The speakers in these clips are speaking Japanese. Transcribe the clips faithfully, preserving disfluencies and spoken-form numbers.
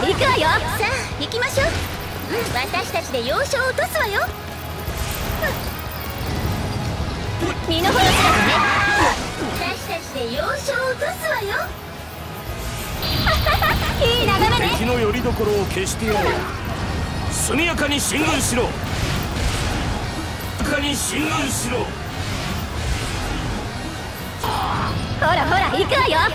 行くわよ。さあ行きましょう。私たちで要所を落とすわよ。身の程知らずね。私たちで要所を落とすわよ。いい眺めね。 敵の拠り所を消してやろう。速やかに進軍しろ。速やかに進軍しろ。 ほらほら行くわよ。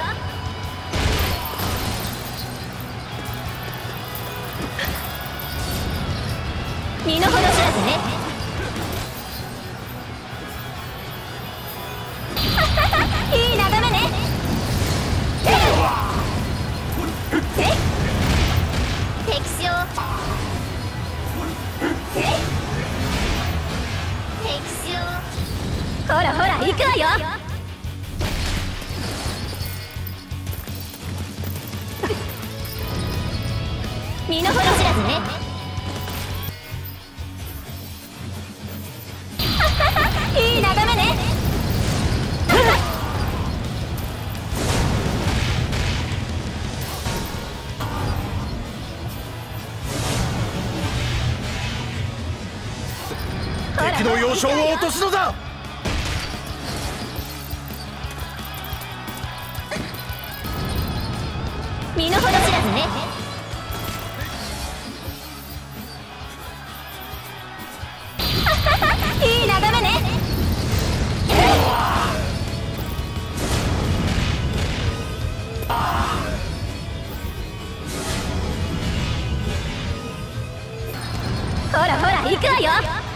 身の程知らずね。いい眺めね。敵将敵将ほらほら行くわよ。身の程知らずね。いい眺めね。 敵の要衝を落とすのだ。 身の程知らずね。いい眺めね。ほらほら行くわよ。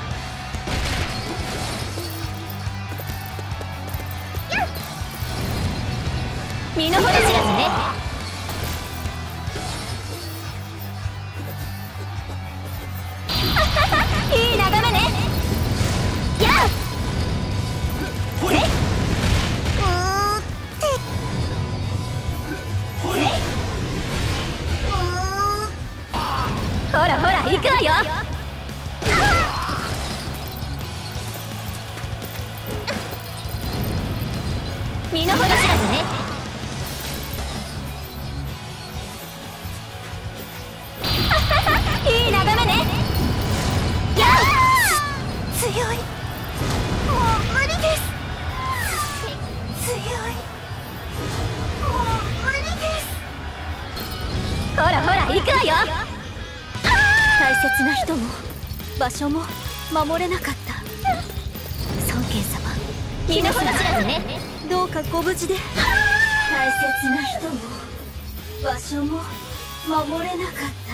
身の程知らずね。いい眺めね。やっえっほらほら行くわよ。身の程知らずね。いい眺めね。やっ強い。もう無理です。強い。もう無理です。ほらほら行くわよ。大切な人も場所も守れなかった。孫権様、身の程知らずね。どうかご無事で。大切な人も場所も守れなかった。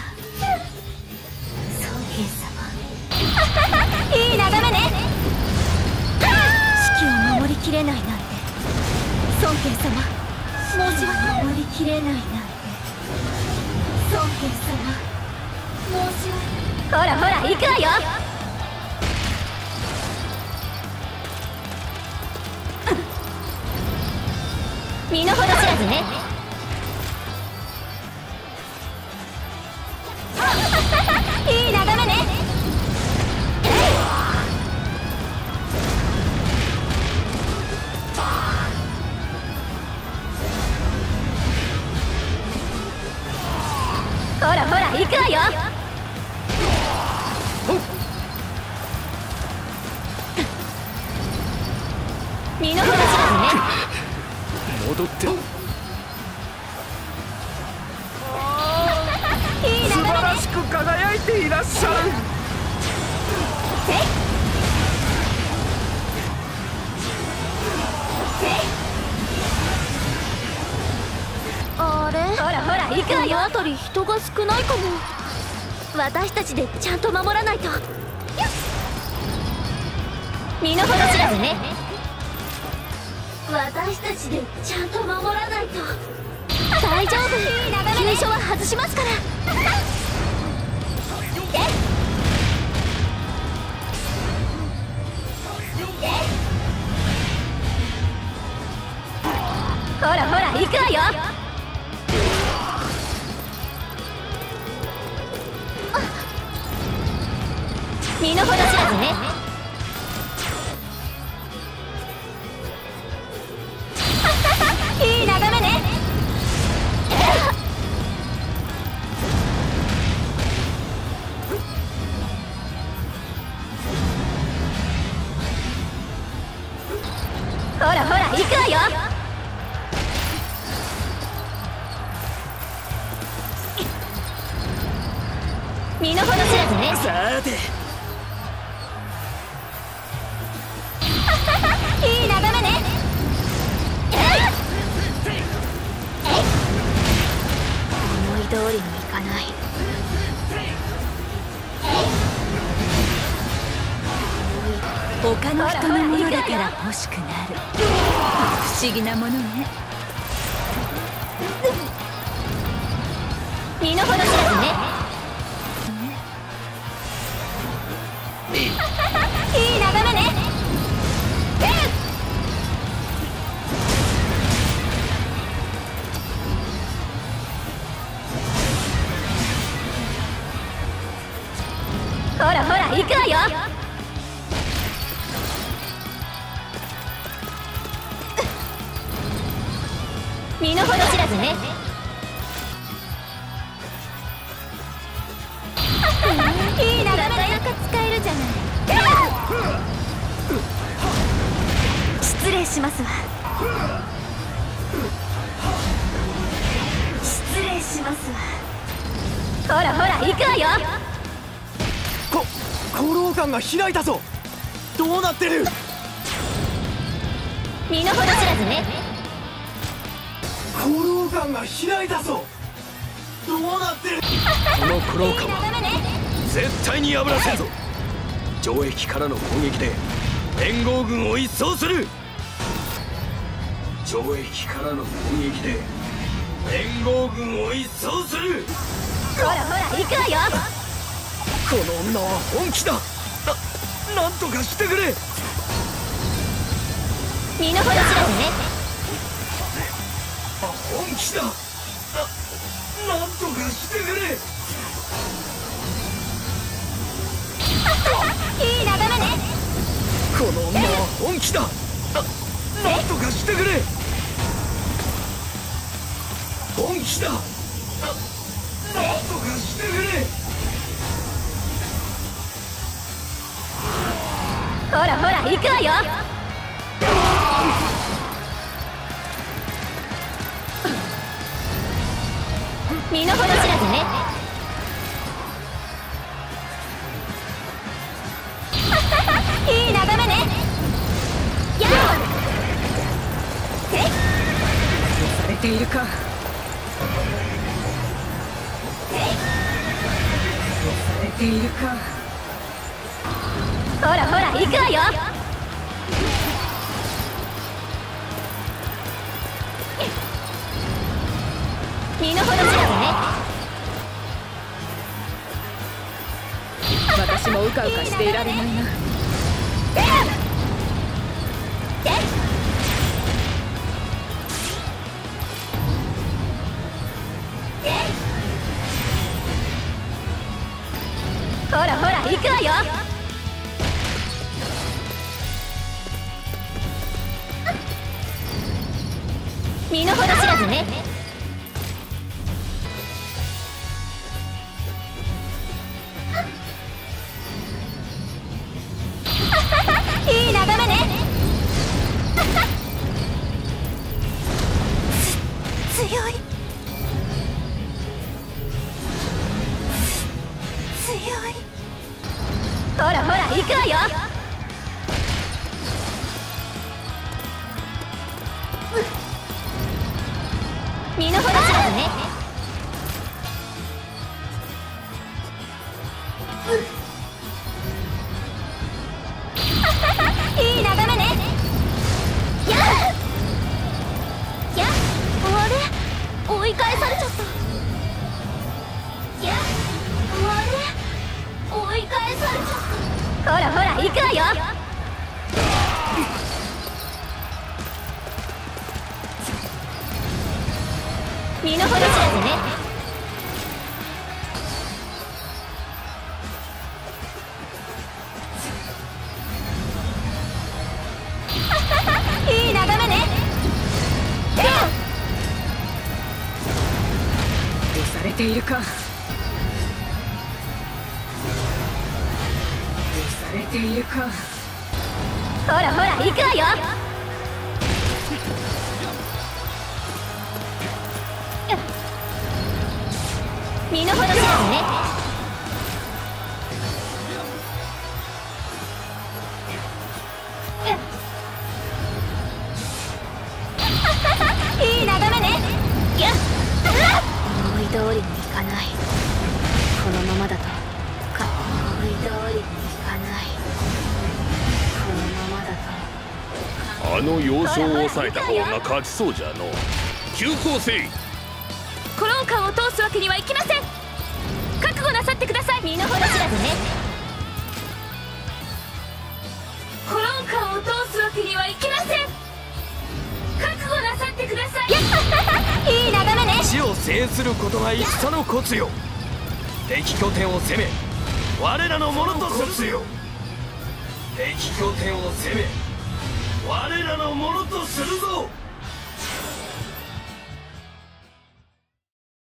孫権様いい眺めね。式を守りきれないなんて。孫権様申し訳守りきれないなんて。孫権様申し訳。ほらほら行くわよ。身の程知らずね。いい眺めね。ほらほら行くわよ。身の程知らずね。 戻って素晴らしく輝いていらっしゃる。 あれ、ほらほら行くわよ。この辺り人が少ないかも。私たちでちゃんと守らないと。身の程知らずね。私たちでちゃんと守らないと。大丈夫、急所は外しますから。ほらほら行くわよ。身の程知らずね。いい眺めね。 身の程知らずね。 さーていい眺めね。思い通りにいかない。 他の人のものだから欲しくなる。不思議なものね。 身の程知らずね。いい眺めね。ほらほら行くわよ。身の程知らずね。いいなかなか使えるじゃない。失礼しますわ。失礼しますわ。ほらほら行くわよ。 こ功労感が開いたぞ。どうなってる。 身の程知らずね。 功労感が開いたぞ。どうなってる。 この苦労感はダメね。 絶対に破らせんぞ。城壁からの攻撃で連合軍を一掃する。城壁からの攻撃で連合軍を一掃する。 ほらほら行くわよ。 この女は本気だ。な、なんとかしてくれ。 身の程知らずね。 本気だ。な、なんとかしてくれ。 いい眺めね。 この女は本気だ。な、なんとかしてくれ。本気だ。な、なんとかしてくれ。 ほらほら行くわよ。身の程知らずね。いい眺めね。やっされているか。されているか。 ほらほら行くわよ。身の程知らずね。 私もうかうかしていられないな。 ほらほら行くわよ。身の程知らずね。いい眺めね。つ強い強い。ほらほら行くわよ。身の程知らずね。いい眺めね。やっやっあれ追い返されちゃった。やっあれ追い返されちゃった。ほらほら行くわよ。身の程知らずね。いい眺めね。 押されているか。押されているか。 ほらほら行くわよ。身の程知らずね。 かない。このままだとか思い通りにいかない。このままだとあの要衝を抑えた方が勝ちそうじゃの。急行せい。 コロンカンを通すわけにはいきません。覚悟なさってください。 身の程知らずね。 コロンカンを通すわけにはいきません。覚悟なさってください。 やっいい眺めね。 地を制することが戦のコツよ。敵拠点を攻め我らのものとするよ。敵拠点を攻め我らのものとするぞ。